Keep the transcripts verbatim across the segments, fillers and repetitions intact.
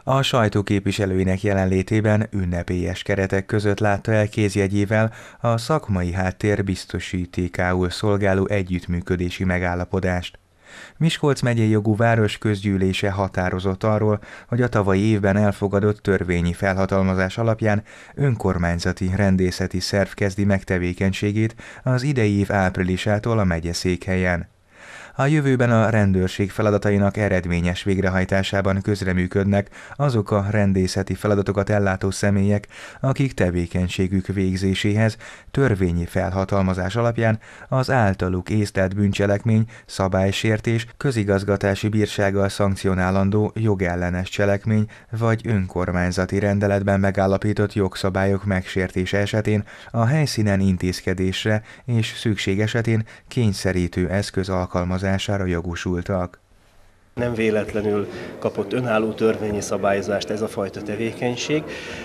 A sajtó képviselőinek jelenlétében ünnepélyes keretek között látta el kézjegyével a szakmai háttér biztosítékául szolgáló együttműködési megállapodást. Miskolc megyei jogú város közgyűlése határozott arról, hogy a tavalyi évben elfogadott törvényi felhatalmazás alapján önkormányzati rendészeti szerv kezdi meg tevékenységét az idei év áprilisától a megyeszékhelyen. A jövőben a rendőrség feladatainak eredményes végrehajtásában közreműködnek azok a rendészeti feladatokat ellátó személyek, akik tevékenységük végzéséhez törvényi felhatalmazás alapján az általuk észlelt bűncselekmény, szabálysértés, közigazgatási bírsággal szankcionálandó jogellenes cselekmény vagy önkormányzati rendeletben megállapított jogszabályok megsértése esetén a helyszínen intézkedésre és szükség esetén kényszerítő eszköz alkalmazására jogosultak. Nem véletlenül kapott önálló törvényi szabályozást ez a fajta tevékenység.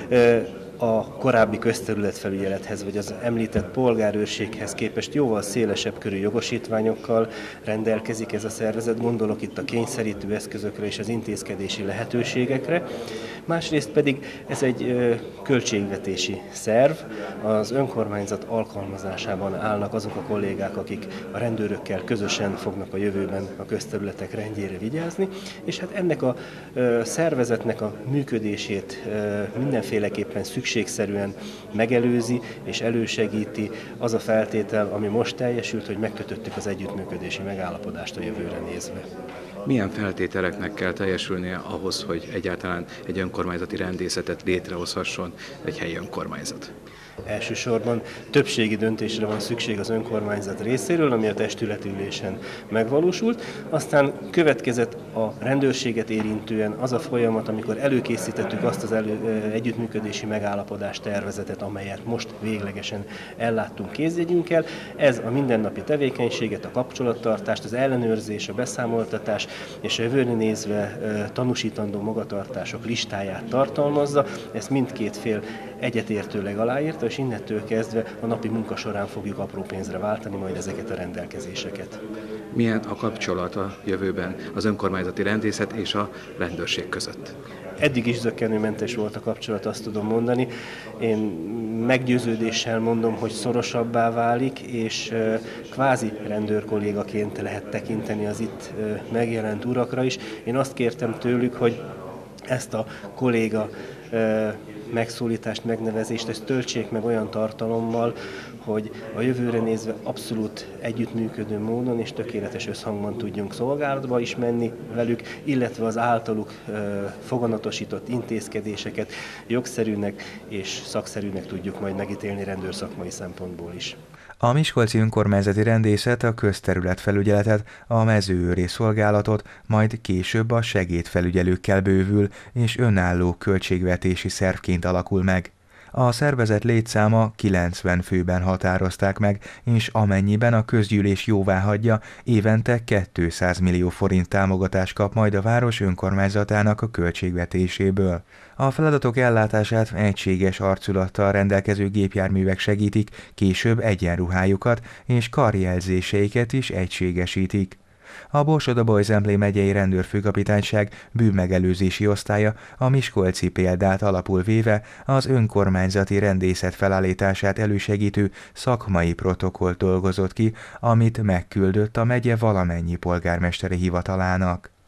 A korábbi közterületfelügyelethez, vagy az említett polgárőrséghez képest jóval szélesebb körű jogosítványokkal rendelkezik ez a szervezet, gondolok itt a kényszerítő eszközökre és az intézkedési lehetőségekre. Másrészt pedig ez egy költségvetési szerv, az önkormányzat alkalmazásában állnak azok a kollégák, akik a rendőrökkel közösen fognak a jövőben a közterületek rendjére vigyázni, és hát ennek a szervezetnek a működését mindenféleképpen szükségszerűen megelőzi és elősegíti az a feltétel, ami most teljesült, hogy megkötöttük az együttműködési megállapodást a jövőre nézve. Milyen feltételeknek kell teljesülnie ahhoz, hogy egyáltalán egy önkormányzati rendészetet létrehozhasson egy helyi önkormányzat? Elsősorban többségi döntésre van szükség az önkormányzat részéről, ami a testületülésen megvalósult. Aztán következett a rendőrséget érintően az a folyamat, amikor előkészítettük azt az elő, együttműködési megállapodás tervezetet, amelyet most véglegesen elláttunk kézjegyünkkel. Ez a mindennapi tevékenységet, a kapcsolattartást, az ellenőrzés, a beszámoltatás és a jövőre nézve tanúsítandó magatartások listáját tartalmazza. Ezt mindkét fél egyetértőleg aláírta, és innentől kezdve a napi munka során fogjuk apró pénzre váltani majd ezeket a rendelkezéseket. Milyen a kapcsolat a jövőben az önkormányzati rendészet és a rendőrség között? Eddig is zökkenőmentes volt a kapcsolat, azt tudom mondani. Én meggyőződéssel mondom, hogy szorosabbá válik, és kvázi rendőrkollégaként lehet tekinteni az itt megjelent urakra is. Én azt kértem tőlük, hogy ezt a kolléga megszólítást, megnevezést, ezt töltsék meg olyan tartalommal, hogy a jövőre nézve abszolút együttműködő módon és tökéletes összhangban tudjunk szolgálatba is menni velük, illetve az általuk foganatosított intézkedéseket jogszerűnek és szakszerűnek tudjuk majd megítélni rendőrszakmai szempontból is. A miskolci önkormányzati rendészet a közterületfelügyeletet, a mezőőri szolgálatot, majd később a segédfelügyelőkkel bővül és önálló költségvetési szervként alakul meg. A szervezet létszáma kilencven főben határozták meg, és amennyiben a közgyűlés jóváhagyja, évente kétszáz millió forint támogatást kap majd a város önkormányzatának a költségvetéséből. A feladatok ellátását egységes arculattal rendelkező gépjárművek segítik, később egyenruhájukat és karjelzéseiket is egységesítik. A Borsod-Abaúj-Zemplén megyei rendőrfőkapitányság bűnmegelőzési osztálya a miskolci példát alapul véve az önkormányzati rendészet felállítását elősegítő szakmai protokollt dolgozott ki, amit megküldött a megye valamennyi polgármesteri hivatalának.